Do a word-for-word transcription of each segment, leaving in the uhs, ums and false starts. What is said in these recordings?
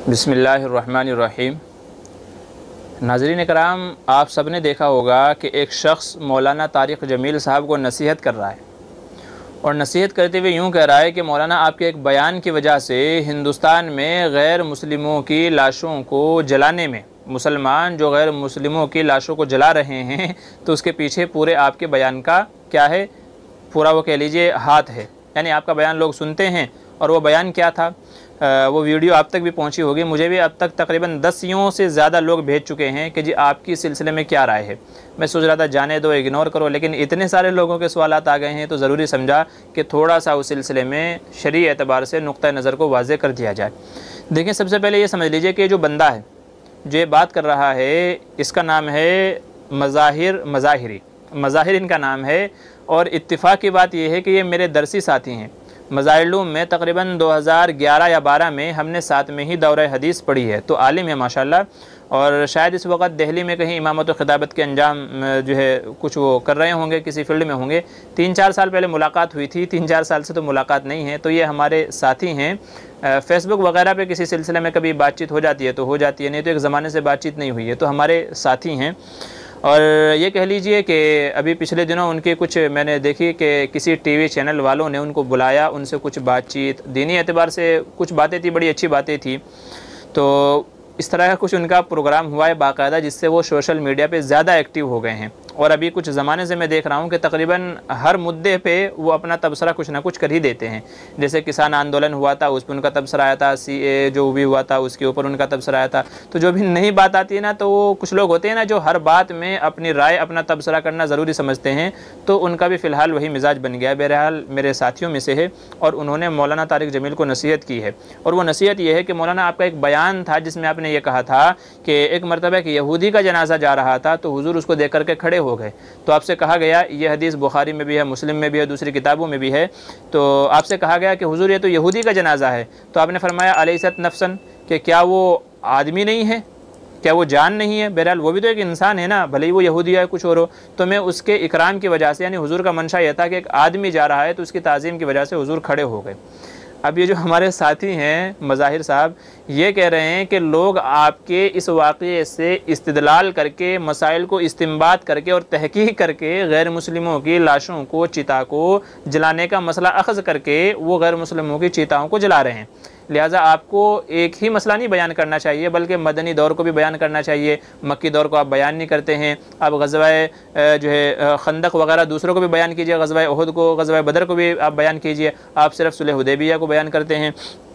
बिस्मिल्लाहिर्रहमानिर्रहीम। नाज़रीन कराम, आप सब ने देखा होगा कि एक शख्स मौलाना तारिक जमील साहब को नसीहत कर रहा है और नसीहत करते हुए यूँ कह रहा है कि मौलाना आपके एक बयान की वजह से हिंदुस्तान में गैर मुस्लिमों की लाशों को जलाने में, मुसलमान जो गैर मुस्लिमों की लाशों को जला रहे हैं तो उसके पीछे पूरे आपके बयान का क्या है, पूरा वो कह लीजिए हाथ है। यानी आपका बयान लोग सुनते हैं और वो बयान क्या था, आ, वो वीडियो आप तक भी पहुंची होगी। मुझे भी अब तक तकरीबन दसियों से ज़्यादा लोग भेज चुके हैं कि जी आपकी सिलसिले में क्या राय है। मैं सोच रहा था जाने दो, इग्नोर करो, लेकिन इतने सारे लोगों के सवालात आ गए हैं तो ज़रूरी समझा कि थोड़ा सा उस सिलसिले में शरई एतबार से नुक्ता नज़र को वाज़े कर दिया जाए। देखिए, सबसे पहले ये समझ लीजिए कि जो बंदा है जो ये बात कर रहा है, इसका नाम है मज़ाहिर मज़ाहिरी, मज़ाहिर इनका नाम है। और इत्तिफ़ाक़ की बात यह है कि ये मेरे दरसी साथी हैं। मज़ाहिर में तकरीबन दो हज़ार ग्यारह या बारह में हमने साथ में ही दौरे हदीस पढ़ी है, तो आलिम है माशाल्लाह। और शायद इस वक्त दिल्ली में कहीं इमामत व खिताबत के अंजाम जो है कुछ वो कर रहे होंगे, किसी फील्ड में होंगे। तीन चार साल पहले मुलाकात हुई थी, तीन चार साल से तो मुलाकात नहीं है। तो ये हमारे साथी हैं। फ़ेसबुक वगैरह पे किसी सिलसिले में कभी बातचीत हो जाती है तो हो जाती है, नहीं तो एक ज़माने से बातचीत नहीं हुई है। तो हमारे साथी हैं। और ये कह लीजिए कि अभी पिछले दिनों उनके कुछ मैंने देखी कि किसी टीवी चैनल वालों ने उनको बुलाया, उनसे कुछ बातचीत, दीनी एतबार से कुछ बातें थी, बड़ी अच्छी बातें थी। तो इस तरह का कुछ उनका प्रोग्राम हुआ है बाकायदा, जिससे वो सोशल मीडिया पे ज़्यादा एक्टिव हो गए हैं। और अभी कुछ ज़माने से मैं देख रहा हूँ कि तकरीबन हर मुद्दे पे वो अपना तबसरा कुछ ना कुछ कर ही देते हैं। जैसे किसान आंदोलन हुआ था, उस पर उनका तबसरा आया था, सी ए जो भी हुआ था उसके ऊपर उनका तबसरा आया था। तो जो भी नई बात आती है ना, तो वो कुछ लोग होते हैं ना जो हर बात में अपनी राय, अपना तबसरा करना ज़रूरी समझते हैं। तो उनका भी फ़िलहाल वही मिजाज बन गया है। बहरहाल मेरे साथियों में से है और उन्होंने मौलाना तारिक जमील को नसीहत की है। और वो नसीहत ये है कि मौलाना आपका एक बयान था जिसमें आपने ये कहा था कि एक मरतबा एक यहूदी का जनाजा जा रहा था तो हुजूर उसको देख करके खड़े हो गए। तो आपसे कहा गया, ये हदीस बुखारी में भी है, मुस्लिम में भी है, दूसरी किताबों में भी है। तो आपसे कहा गया कि हुजूर ये तो यहूदी का जनाजा है। तो आपने फरमाया अलैसत नफ्सन, कि क्या वो आदमी नहीं है, क्या वो जान नहीं है? बहरहाल वो भी तो एक इंसान है ना, भले ही वो यहूदी है कुछ और हो। तो मैं उसके इकराम की वजह से, यानी हुजूर का मंशा यह था कि एक आदमी जा रहा है तो उसकी ताज़ीम की वजह से हुजूर खड़े हो गए। अब ये जो हमारे साथी हैं मज़ाहिर साहब, ये कह रहे हैं कि लोग आपके इस वाक़ये से इस्तिदलाल करके, मसाइल को इस्तिंबात करके और तहकीक करके गैर मुस्लिमों की लाशों को, चिता को जलाने का मसला अख़ज़ करके वो गैर मुस्लिमों की चिताओं को जला रहे हैं। लिहाजा आपको एक ही मसला नहीं बयान करना चाहिए, बल्कि मदनी दौर को भी बयान करना चाहिए। मक्की दौर को आप बयान नहीं करते हैं। आप ग़ज़वाए जो है खंदक वगैरह दूसरों को भी बयान कीजिए, ग़ज़वाए उहद को, ग़ज़वाए बदर को भी आप बयान कीजिए। आप सिर्फ सुलह हुदैबिया को बयान करते हैं।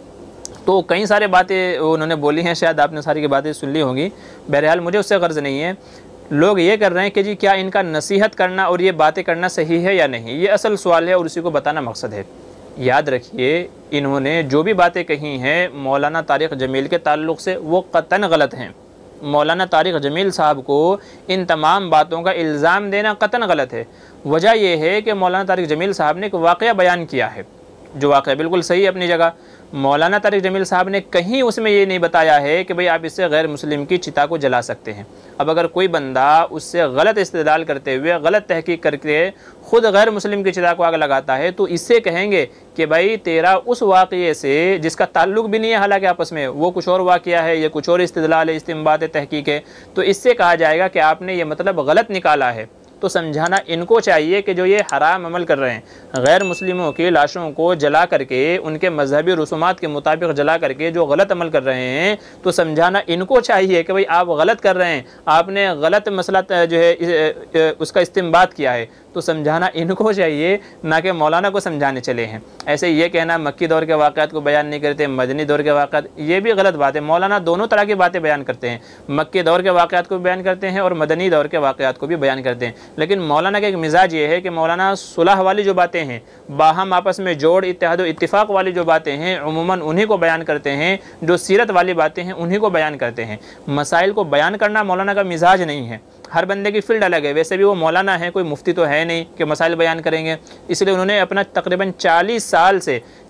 तो कई सारे बातें उन्होंने बोली हैं, शायद आपने सारी की बातें सुन ली होंगी। बहरहाल मुझे उससे गर्ज़ नहीं है। लोग ये कर रहे हैं कि जी क्या इनका नसीहत करना और ये बातें करना सही है या नहीं, ये असल सवाल है और उसी को बताना मकसद है। याद रखिए, इन्होंने जो भी बातें कही हैं मौलाना तारिक जमील के ताल्लुक़ से, वो क़तन गलत हैं। मौलाना तारिक जमील साहब को इन तमाम बातों का इल्ज़ाम देना क़तन गलत है। वजह यह है कि मौलाना तारिक जमील साहब ने एक वाक़या बयान किया है, जो वाक़या बिल्कुल सही है अपनी जगह। मौलाना तारिक जमील साहब ने कहीं उसमें ये नहीं बताया है कि भाई आप इससे गैर मुस्लिम की चिता को जला सकते हैं। अब अगर कोई बंदा उससे गलत इस्तेदलाल करते हुए, गलत तहकीक करके ख़ुद गैर मुस्लिम की चिता को आग लगाता है, तो इससे कहेंगे कि भाई तेरा उस वाक़ये से जिसका ताल्लुक़ भी नहीं है हालांकि आपस में, वो कुछ और वाक़या है, ये कुछ और इस्तेदलाल है, इस्तिंबात तहकीक है, तो इससे कहा जाएगा कि आपने ये मतलब गलत निकाला है। तो समझाना इनको चाहिए कि जो ये हराम अमल कर रहे हैं, गैर मुस्लिमों की लाशों को जला करके, उनके मजहबी रसूमात के मुताबिक जला करके जो गलत अमल कर रहे हैं, तो समझाना इनको चाहिए कि भाई आप गलत कर रहे हैं, आपने गलत मसला जो है उसका इस्तिंबात किया है। तो समझाना इनको चाहिए, ना कि मौलाना को समझाने चले हैं। ऐसे ये कहना मक्की दौर के वाक़यात को बयान नहीं करते, मदनी दौर के वाक़यात, ये भी गलत बात है। मौलाना दोनों तरह की बातें बयान करते हैं, मक्की दौर के वाक़यात को भी बयान करते हैं और मदनी दौर के वाक़यात को भी बयान करते हैं। लेकिन मौलाना का एक मिजाज ये है कि मौलाना सुलह वाली जो बातें हैं, बाहम आपस में जोड़, इत्तेहाद व इत्तिफ़ाक़ वाली जो बातें हैं, उमूमन उन्हीं को बयान करते हैं। जो सीरत वाली बातें हैं उन्हीं को बयान करते हैं। मसाइल को बयान करना मौलाना का मिजाज नहीं है। हर बंदे की फ़ील्ड अलग है। वैसे भी वो मौलाना है, कोई मुफ्ती तो है नहीं कि मसाइल बयान करेंगे। इसलिए उन्होंने अपना तकरीबन चालीस साल से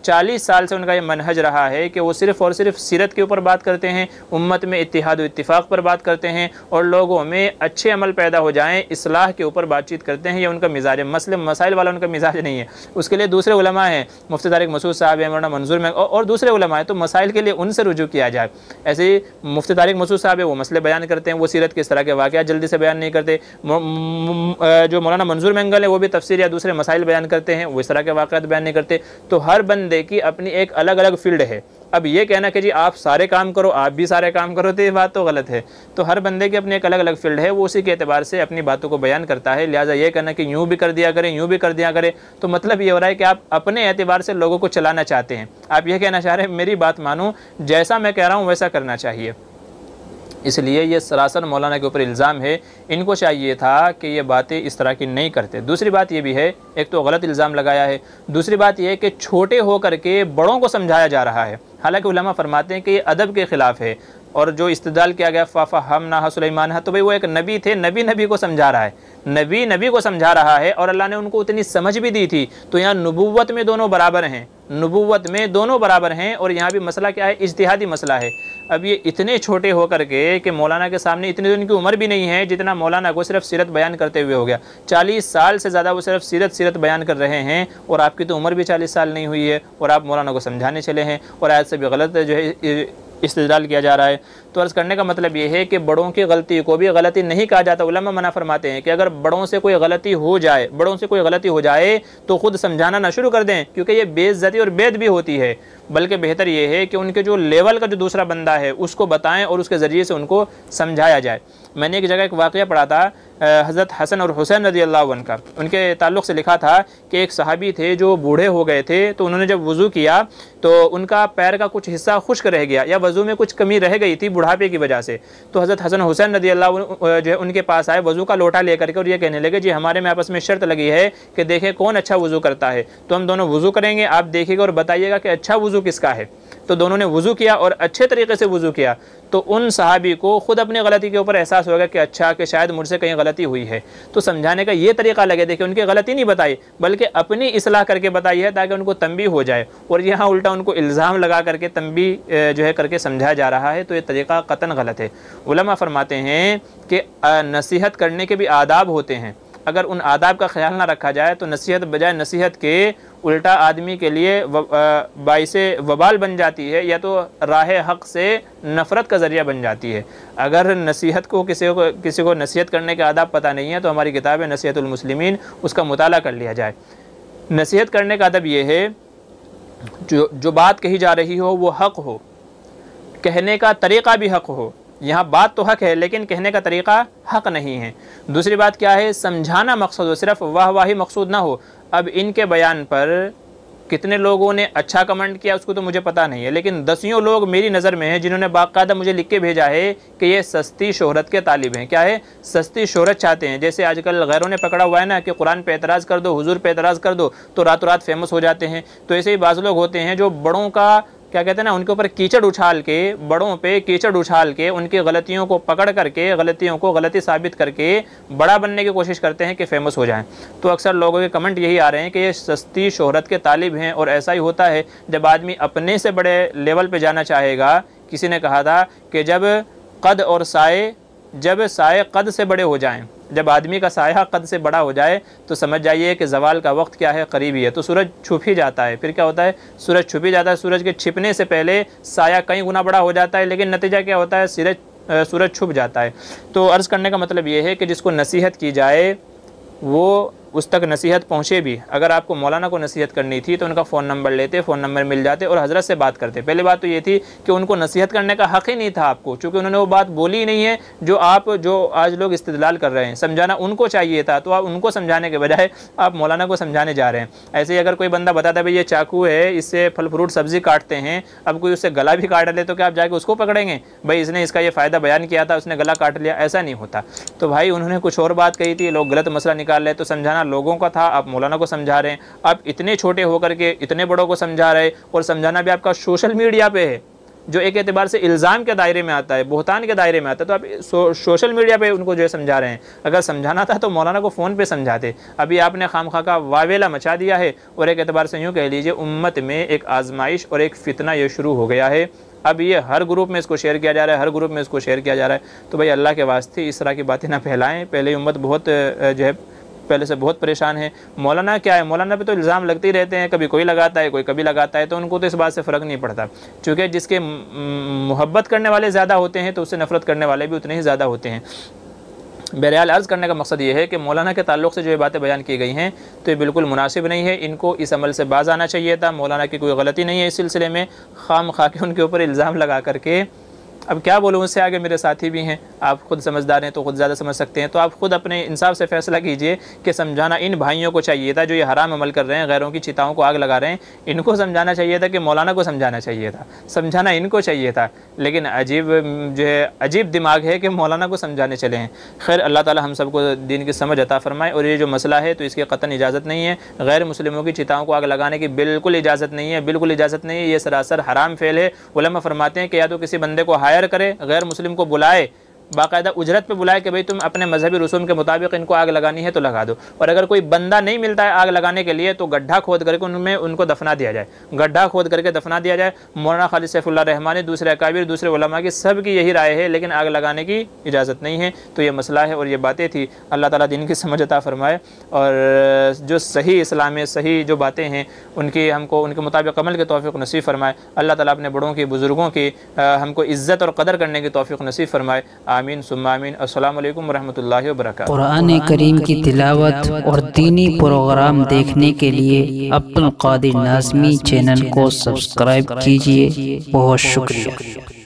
चालीस साल से उनका ये मनहज रहा है कि वो सिर्फ़ और सिर्फ सीरत के ऊपर बात करते हैं, उम्मत में इत्तिहाद व इत्तिफ़ाक़ पर बात करते हैं और लोगों में अच्छे अमल पैदा हो जाएँ इस्लाह के ऊपर बातचीत करते हैं। ये उनका मिजाज है, मसले मसाइल वाला उनका मिजाज नहीं है। उसके लिए दूसरे उलमा हैं, मुफ्ती तारिक मसूद साहब हैं, मौलाना मंजूर में और दूसरे उलमा हैं, तो मसाइल के लिए उनसे रुजू किया जाए। ऐसे ही मुफ्ती तारिक मसूद साहब है, वो मसले बयान करते हैं, वो सीरत के इस तरह के वाक़यात जल्दी से बयान नहीं करते। जो मौलाना मंजूर मंगल है वो भी तफसीर या दूसरे मसाइल बयान करते हैं, वो इस तरह के वाक़यात बयान नहीं करते। तो हर बंदे की अपनी एक अलग अलग फील्ड है। अब ये कहना कि जी आप सारे काम करो, आप भी सारे काम करो, तो ये बात तो गलत है। तो हर बंदे की अपनी एक अलग अलग फील्ड है, वो उसी के एतबार से अपनी बातों को बयान करता है। लिहाजा ये कहना कि यूँ भी कर दिया करें, यूँ भी कर दिया करें, तो मतलब ये हो रहा है कि आप अपने एतबार से लोगों को चलाना चाहते हैं। आप ये कहना चाह रहे हैं मेरी बात मानो, जैसा मैं कह रहा हूँ वैसा करना चाहिए। इसलिए ये सरासर मौलाना के ऊपर इल्ज़ाम है। इनको चाहिए था कि ये बातें इस तरह की नहीं करते। दूसरी बात ये भी है, एक तो गलत इल्ज़ाम लगाया है, दूसरी बात ये है कि छोटे होकर के बड़ों को समझाया जा रहा है। हालांकि उलमा फरमाते हैं कि ये अदब के ख़िलाफ़ है। और जो इस्तिदलाल किया गया फ़ाफ़ा हम ना सुलेमान, तो भाई वो एक नबी थे, नबी नबी को समझा रहा है, नबी नबी को समझा रहा है और अल्लाह ने उनको उतनी समझ भी दी थी। तो यहाँ नबूवत में दोनों बराबर हैं, नबूवत में दोनों बराबर हैं। और यहाँ भी मसला क्या है, इज्तिहादी मसला है। अब ये इतने छोटे होकर के कि मौलाना के सामने इतनी तो इनकी उम्र भी नहीं है जितना मौलाना को सिर्फ सीरत बयान करते हुए हो गया। चालीस साल से ज़्यादा वो सिर्फ सीरत सीरत बयान कर रहे हैं और आपकी तो उम्र भी चालीस साल नहीं हुई है और आप मौलाना को समझाने चले हैं और आज से भी गलत जो है इस्तिदलाल किया जा रहा है। तो अर्ज़ करने का मतलब ये है कि बड़ों की गलती को भी गलती नहीं कहा जाता। उलमा मना फरमाते हैं कि अगर बड़ों से कोई गलती हो जाए बड़ों से कोई गलती हो जाए तो ख़ुद समझाना ना शुरू कर दें, क्योंकि ये बेइज्जती और बेद भी होती है। बल्कि बेहतर ये है कि उनके जो लेवल का जो दूसरा बंदा है उसको बताएं और उसके ज़रिए से उनको समझाया जाए। मैंने एक जगह एक वाक़या पढ़ा था, हज़रत हसन और हुसैन रज़ी अल्लाह अन्हु का, उनके ताल्लुक़ से लिखा था कि एक सहाबी थे जो बूढ़े हो गए थे। तो उन्होंने जब वज़ू किया तो उनका पैर का कुछ हिस्सा खुश्क रह गया या वज़ू में कुछ कमी रह गई थी बुढ़ापे की वजह से। तो हज़रत हसन हुसैन रज़ी अल्लाह अन्हु जो है उनके पास आए वज़ू का लोटा लेकर के और ये कहने लगे, जी हमारे में आपस में शर्त लगी है कि देखें कौन अच्छा वज़ू करता है, तो हम दोनों वज़ू करेंगे, आप देखिएगा और बताइएगा कि अच्छा वज़ू किसका है। तो दोनों ने वज़ू किया और अच्छे तरीके से वज़ू किया। तो उन सहाबी को ख़ुद अपनी गलती के ऊपर एहसास होगा कि अच्छा कि शायद मुझसे कहीं गलती हुई है। तो समझाने का ये तरीका लगे, देखिए उनकी गलती नहीं बताई बल्कि अपनी इस्लाह करके बताई है ताकि उनको तंबी हो जाए। और यहाँ उल्टा उनको इल्ज़ाम लगा करके तंबी जो है करके समझाया जा रहा है। तो ये तरीका कतन गलत है। उलमा फरमाते हैं कि नसीहत करने के भी आदाब होते हैं, अगर उन आदाब का ख्याल ना रखा जाए तो नसीहत बजाय नसीहत के उल्टा आदमी के लिए बाइसे वबाल बन जाती है या तो राह हक़ से नफ़रत का ज़रिया बन जाती है। अगर नसीहत को किसी को किसी को नसीहत करने के आदाब पता नहीं है तो हमारी किताब है नसीहतुल मुस्लिमीन, उसका मुताला कर लिया जाए। नसीहत करने का अदब ये है, जो जो बात कही जा रही हो वो हक़ हो, कहने का तरीक़ा भी हक़ हो। यहाँ बात तो हक़ है लेकिन कहने का तरीक़ा हक़ नहीं है। दूसरी बात क्या है, समझाना मकसद हो, सिर्फ वाह वाही मकसूद ना हो। अब इनके बयान पर कितने लोगों ने अच्छा कमेंट किया उसको तो मुझे पता नहीं है, लेकिन दसियों लोग मेरी नज़र में हैं जिन्होंने बाकायदा मुझे लिख के भेजा है कि ये सस्ती शोहरत के तालिब हैं। क्या है, सस्ती शोहरत चाहते हैं। जैसे आजकल गैरों ने पकड़ा हुआ है ना कि कुरान पे एतराज़ कर दो, हुजूर पे एतराज़ कर दो तो रातों रात फेमस हो जाते हैं। तो ऐसे ही बाज़ लोग होते हैं जो बड़ों का क्या कहते हैं ना, उनके ऊपर कीचड़ उछाल के, बड़ों पे कीचड़ उछाल के उनकी गलतियों को पकड़ करके गलतियों को गलती साबित करके बड़ा बनने की कोशिश करते हैं कि फ़ेमस हो जाएं। तो अक्सर लोगों के कमेंट यही आ रहे हैं कि ये सस्ती शोहरत के तालिब हैं। और ऐसा ही होता है जब आदमी अपने से बड़े लेवल पे जाना चाहेगा। किसी ने कहा था कि जब कद और साए जब साए कद से बड़े हो जाएं, जब आदमी का साया कद से बड़ा हो जाए तो समझ जाइए कि ज़वाल का वक्त क्या है, करीब ही है। तो सूरज छुप ही जाता है। फिर क्या होता है, सूरज छुप ही जाता है। सूरज के छिपने से पहले साया कई गुना बड़ा हो जाता है, लेकिन नतीजा क्या होता है, सूरज सूरज छुप जाता है। तो अर्ज़ करने का मतलब ये है कि जिसको नसीहत की जाए वो उस तक नसीहत पहुँचे भी। अगर आपको मौलाना को नसीहत करनी थी तो उनका फ़ोन नंबर लेते, फ़ोन नंबर मिल जाते और हज़रत से बात करते। पहली बात तो ये थी कि उनको नसीहत करने का हक़ ही नहीं था आपको, चूँकि उन्होंने वो बात बोली ही नहीं है जो आप जो आज लोग इस्तिदलाल कर रहे हैं। समझाना उनको चाहिए था, तो आप उनको समझाने के बजाय आप मौलाना को समझाने जा रहे हैं। ऐसे ही अगर कोई बंदा बताता है भाई ये चाकू है, इससे फल फ्रूट सब्ज़ी काटते हैं, अब कोई उससे गला भी काट ले तो क्या आप जाके उसको पकड़ेंगे, भाई इसने इसका ये फ़ायदा बयान किया था उसने गला काट लिया? ऐसा नहीं होता। तो भाई उन्होंने कुछ और बात कही थी, लोग गलत मसला निकाल रहे, तो समझाना लोगों का था, आप मौलाना को समझा रहे हैं। आप इतने छोटे होकर के इतने बड़ों को समझा रहे और समझाना भी आपका सोशल मीडिया पे है। जो एक एतबार से इल्ज़ाम के दायरे में आता है, बोहतान के दायरे में आता है। तो आप सो, सोशल मीडिया पे उनको जो है समझा रहे हैं। अगर समझाना था तो मौलाना को फ़ोन पे समझाते। अभी आपने खामखा का वावेला मचा दिया है। और एक एतबार से यूँ कह लीजिए उम्मत में एक आजमाइश और एक फितना ये शुरू हो गया है। अब ये हर ग्रुप में इसको शेयर किया जा रहा है, हर ग्रुप में इसको शेयर किया जा रहा है। तो भाई अल्लाह के वास्ते इस तरह की बातें ना फैलाएँ। पहले उम्मत बहुत जो है पहले से बहुत परेशान है। मौलाना क्या है, मौलाना पे तो इल्ज़ाम लगते ही रहते हैं, कभी कोई लगाता है, कोई कभी लगाता है। तो उनको तो इस बात से फ़र्क नहीं पड़ता, क्योंकि जिसके मोहब्बत करने वाले ज़्यादा होते हैं तो उससे नफ़रत करने वाले भी उतने ही ज़्यादा होते हैं। बहरहाल अर्ज़ करने का मकसद ये है कि मौलाना के ताल्लुक़ से जो ये बातें बयान की गई हैं तो ये बिल्कुल मुनासिब नहीं है। इनको इस अमल से बाज़ आना चाहिए था। मौलाना की कोई गलती नहीं है इस सिलसिले में, खाम खा के उनके ऊपर इल्ज़ाम लगा करके। अब क्या बोलूँ, उससे आगे मेरे साथी भी हैं, आप ख़ुद समझदार हैं तो ख़ुद ज़्यादा समझ सकते हैं। तो आप ख़ुद अपने इंसाफ से फ़ैसला कीजिए कि समझाना इन भाइयों को चाहिए था जो ये हराम अमल कर रहे हैं, गैरों की चिताओं को आग लगा रहे हैं। इनको समझाना चाहिए था कि मौलाना को समझाना चाहिए था, समझाना इनको चाहिए था। लेकिन अजीब जो है अजीब दिमाग है कि मौलाना को समझाने चले हैं। खैर अल्लाह ताला हम सबको दीन की समझ अता फ़रमाए। और ये जो मसला है तो इसकी क़तन इजाज़त नहीं है, गैर मुस्लिमों की चिताओं को आग लगाने की बिल्कुल इजाज़त नहीं है, बिल्कुल इजाज़त नहीं है। ये सरासर हराम फ़ेल है। उलमा फरमाते हैं कि या तो किसी बंदे को हायर करे, गैर मुस्लिम को बुलाए, बाकायदा उजरत पे बुलाए कि भाई तुम अपने मजहबी रसूम के मुताबिक इनको आग लगानी है तो लगा दो। और अगर कोई बंदा नहीं मिलता है आग लगाने के लिए तो गड्ढा खोद करके उनमें उनको दफना दिया जाए, गड्ढा खोद करके दफना दिया जाए। मौलाना खालिद सैफुल्लाह रहमानी, दूसरे अकाबिर, दूसरे उलमा की सब की यही राय है, लेकिन आग लगाने की इजाज़त नहीं है। तो ये मसला है और ये बातें थी। अल्लाह ताला दिन की समझ अता फ़रमाए और जो सही इस्लाम में सही जो बातें हैं उनकी हमको उनके मुताबिक अमल के तौफ़ीक़ नसीब फ़रमाए। अल्लाह ताला अपने बड़ों की, बुज़ुर्गों की हमको इज़्ज़त और क़दर करने की तौफ़ीक़ नसीब फ़रमाए। आमीन सुम्मा आमीन। अस्सलामु अलैकुम वरहमतुल्लाहि वबरकातुहू। कुरान करीम की तिलावत और दीनी प्रोग्राम देखने के लिए अब्दुल कादिर नाज़मी चैनल को सब्सक्राइब कीजिए। बहुत शुक्रिया।